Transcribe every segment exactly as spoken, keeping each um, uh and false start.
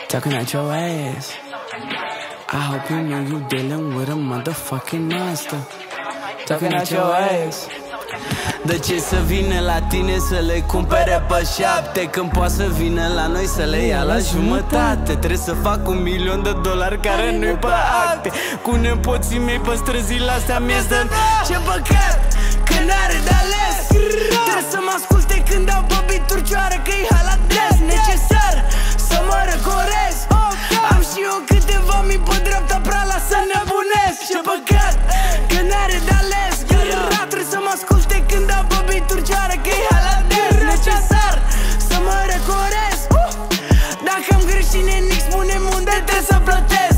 talking at your ass. I hope you know you dealing with a motherfucking monster, talking at your ass. De ce să vină la tine să le cumpere pe șapte, când poate să vină la noi să le ia la jumătate? Trebuie să fac un milion de dolari care nu-i pe acte. Cu nepoții mei pe străzile astea mi-e de... Ce păcat că n-are de ales. Trebuie să mă asculte când dau pe beat-uri cioară, că-i haladez. Necesar să mă răcoresc. Am și eu câteva mii pe dreapta prala să nebunesc. Ce păcat că n-are de ales. Trebuie să mă asculte când dau pe beat-uri cioară, că-i haladez. Necesar să mă răcoresc. Dacă am greșit nenic, spune-mi unde trebuie să plătesc.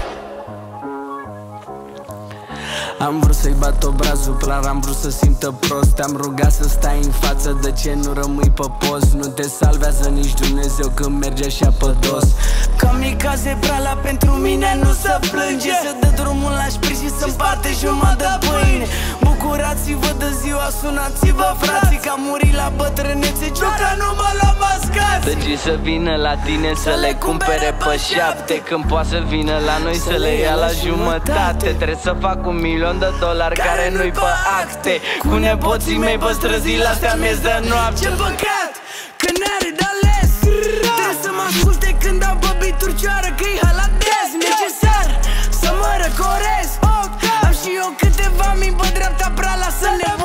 Am vrut să-i bat obrazul clar, am vrut să simtă prost. Te-am rugat să stai în față, de ce nu rămâi pe post? Nu te salvează nici Dumnezeu când merge așa pe dos. Kamikaze prala pentru mine nu se plânge. Să dă drumul la șpriț și să-mi parte jumătate de pâine. Bucurați-vă de ziua, sunați-vă frații, că am murit la bătrânețe, cioca nu mă lua mascați. De ce să vină la tine să le cumpere pe șapte, când poate să vină la noi să le ia la jumătate? Trebuie să fac un milion de dolari care nu-i pe acte. Cu nepoții mei pe străzile astea mi-e de noapte. Ce păcat că n-are de ales. Trebuie să mă asculte când dau pe beat-uri cioară, că-i haladez. Necesar să mă răcoresc. Am și eu câteva mii pe dreapta prala să ne